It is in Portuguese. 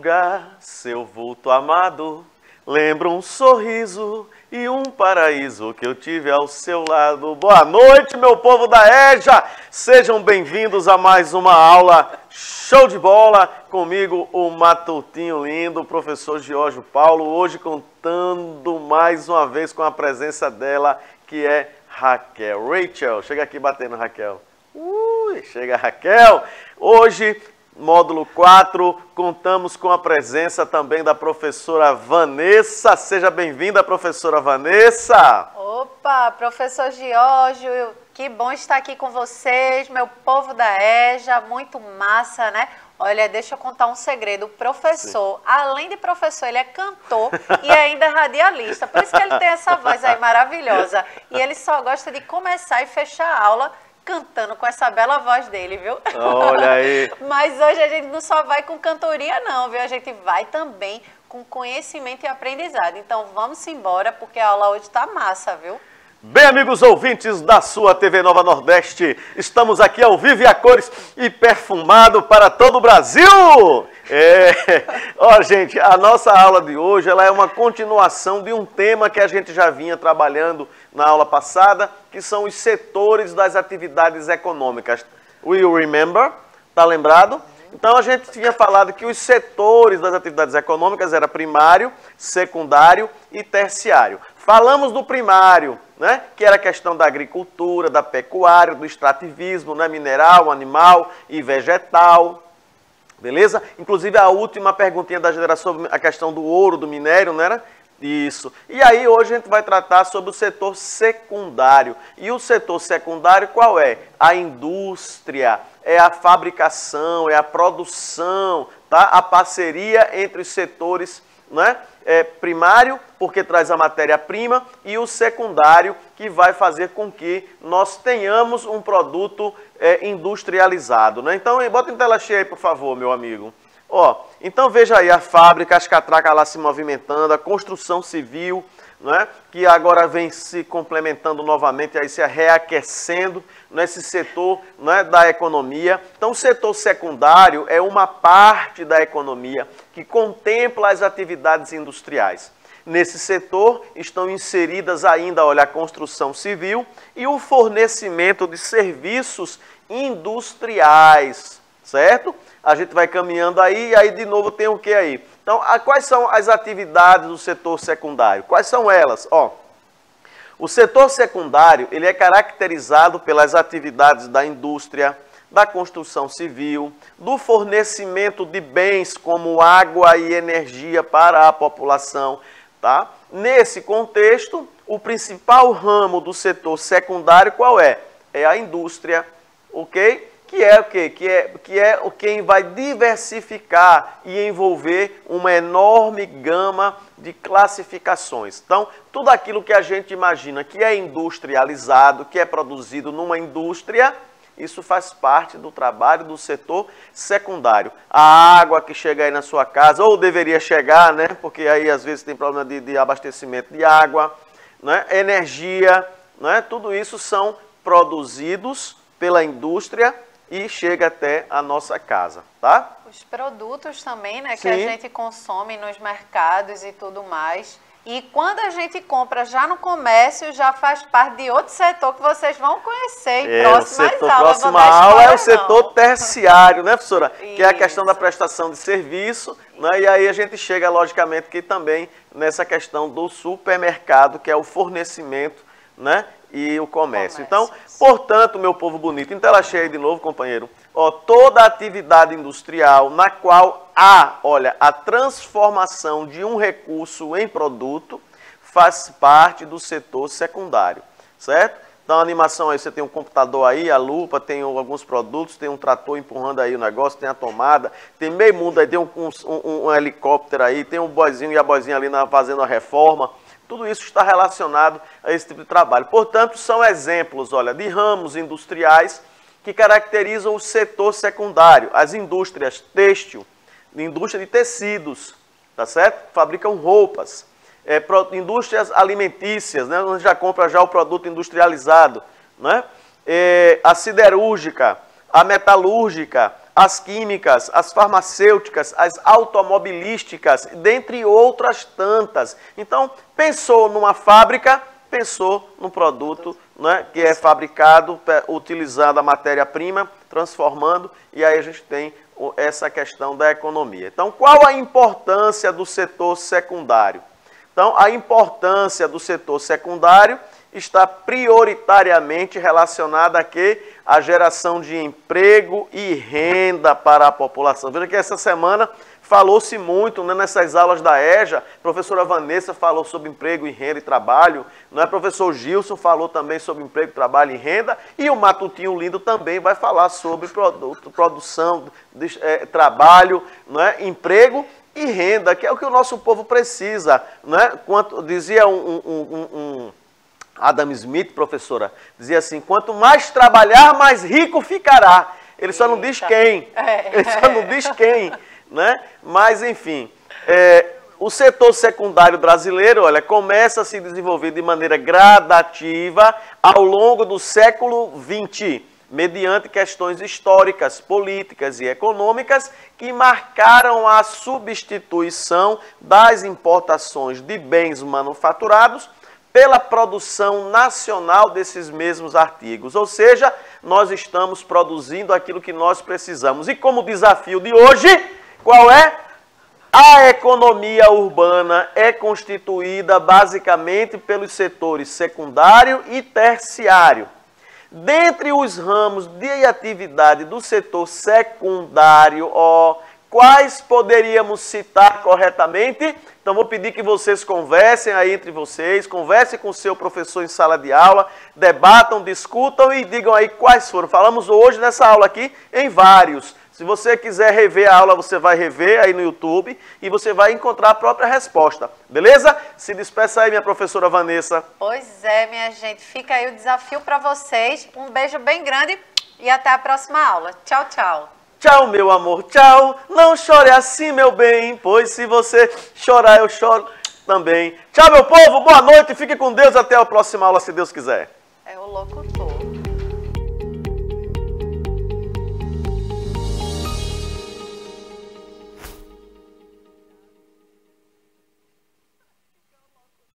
figura, seu vulto amado, lembra um sorriso e um paraíso que eu tive ao seu lado. Boa noite, meu povo da EJA! Sejam bem-vindos a mais uma aula show de bola. Comigo, o matutinho lindo, o professor Giorgio Paulo, hoje contando mais uma vez com a presença dela, que é Raquel. Rachel, chega aqui batendo, Raquel. Chega, Raquel. Hoje, módulo 4, contamos com a presença também da professora Vanessa. Seja bem-vinda, professora Vanessa. Opa, professor Giorgio, que bom estar aqui com vocês, meu povo da EJA, muito massa, né? Olha, deixa eu contar um segredo. O professor, sim, além de professor, ele é cantor e ainda é radialista. Por isso que ele tem essa voz aí maravilhosa. E ele só gosta de começar e fechar a aula cantando com essa bela voz dele, viu? Olha aí. Mas hoje a gente não só vai com cantoria não, viu? A gente vai também com conhecimento e aprendizado. Então vamos embora, porque a aula hoje tá massa, viu? Bem, amigos ouvintes da sua TV Nova Nordeste, estamos aqui ao vivo e a cores e perfumado para todo o Brasil! Ó, gente, a nossa aula de hoje ela é uma continuação de um tema que a gente já vinha trabalhando na aula passada, que são os setores das atividades econômicas. Will you remember? Tá lembrado? Então a gente tinha falado que os setores das atividades econômicas era primário, secundário e terciário. Falamos do primário, né, que era a questão da agricultura, da pecuária, do extrativismo, né, mineral, animal e vegetal. Beleza? Inclusive a última perguntinha da geração sobre a questão do ouro, do minério, não era? Isso. E aí hoje a gente vai tratar sobre o setor secundário. E o setor secundário qual é? A indústria, é a fabricação, é a produção, tá? A parceria entre os setores, né? Primário, porque traz a matéria-prima, e o secundário, que vai fazer com que nós tenhamos um produto industrializado, né? Então, bota em tela cheia aí, por favor, meu amigo. Ó, então veja aí a fábrica, as catracas lá se movimentando, a construção civil, né, que agora vem se complementando novamente, aí se reaquecendo nesse setor, né, da economia. Então o setor secundário é uma parte da economia que contempla as atividades industriais. Nesse setor estão inseridas ainda, olha, a construção civil e o fornecimento de serviços industriais, certo? A gente vai caminhando aí, e aí de novo tem o que aí? Então, quais são as atividades do setor secundário? Quais são elas? Ó, o setor secundário, ele é caracterizado pelas atividades da indústria, da construção civil, do fornecimento de bens como água e energia para a população, tá? Nesse contexto, o principal ramo do setor secundário qual é? É a indústria, ok? Que é o quê? Que é quem vai diversificar e envolver uma enorme gama de classificações. Então, tudo aquilo que a gente imagina que é industrializado, que é produzido numa indústria, isso faz parte do trabalho do setor secundário. A água que chega aí na sua casa, ou deveria chegar, né? Porque aí às vezes tem problema de abastecimento de água, né? Energia, né? Tudo isso são produzidos pela indústria e chega até a nossa casa, tá? Os produtos também, né, que Sim, a gente consome nos mercados e tudo mais. E quando a gente compra já no comércio, já faz parte de outro setor que vocês vão conhecer em próximas aulas. Próxima aula é o setor terciário, né, professora? Isso. Que é a questão da prestação de serviço, né? E aí a gente chega, logicamente, que também nessa questão do supermercado, que é o fornecimento, né? E o comércio. Então, portanto, meu povo bonito, em tela cheia de novo, companheiro, ó, toda atividade industrial na qual há, olha, a transformação de um recurso em produto faz parte do setor secundário, certo? Então, a animação aí, você tem um computador aí, a lupa, tem alguns produtos, tem um trator empurrando aí o negócio, tem a tomada, tem meio mundo aí, tem um helicóptero aí, tem um boizinho e a boizinha ali fazendo a reforma. Tudo isso está relacionado a esse tipo de trabalho. Portanto, são exemplos, olha, de ramos industriais que caracterizam o setor secundário. As indústrias têxtil, indústria de tecidos, tá certo? Fabricam roupas. Indústrias alimentícias, né? Onde já compra já o produto industrializado, né? A siderúrgica, a metalúrgica, as químicas, as farmacêuticas, as automobilísticas, dentre outras tantas. Então, pensou numa fábrica, pensou num produto, né, que é fabricado utilizando a matéria-prima, transformando, e aí a gente tem essa questão da economia. Então, qual a importância do setor secundário? Então, a importância do setor secundário está prioritariamente relacionada a quê? A geração de emprego e renda para a população. Veja que essa semana falou-se muito, né, nessas aulas da EJA, a professora Vanessa falou sobre emprego e renda e trabalho, não é? Professor Gilson falou também sobre emprego, trabalho e renda, e o Matutinho Lindo também vai falar sobre produção, trabalho, não é? Emprego e renda, que é o que o nosso povo precisa, não é? Quanto dizia Adam Smith, professora, dizia assim, quanto mais trabalhar, mais rico ficará. Ele só não diz quem, ele só não diz quem, né? Mas, enfim, o setor secundário brasileiro, olha, começa a se desenvolver de maneira gradativa ao longo do século XX, mediante questões históricas, políticas e econômicas que marcaram a substituição das importações de bens manufaturados pela produção nacional desses mesmos artigos. Ou seja, nós estamos produzindo aquilo que nós precisamos. E como desafio de hoje, qual é? A economia urbana é constituída basicamente pelos setores secundário e terciário. Dentre os ramos de atividade do setor secundário, quais poderíamos citar corretamente? Então, vou pedir que vocês conversem aí entre vocês, conversem com o seu professor em sala de aula, debatam, discutam e digam aí quais foram. Falamos hoje nessa aula aqui em vários. Se você quiser rever a aula, você vai rever aí no YouTube e você vai encontrar a própria resposta, beleza? Se despeça aí, minha professora Vanessa. Pois é, minha gente. Fica aí o desafio para vocês. Um beijo bem grande e até a próxima aula. Tchau, tchau. Tchau, meu amor, tchau. Não chore assim, meu bem, pois se você chorar, eu choro também. Tchau, meu povo, boa noite, fique com Deus, até a próxima aula, se Deus quiser. É o locutor.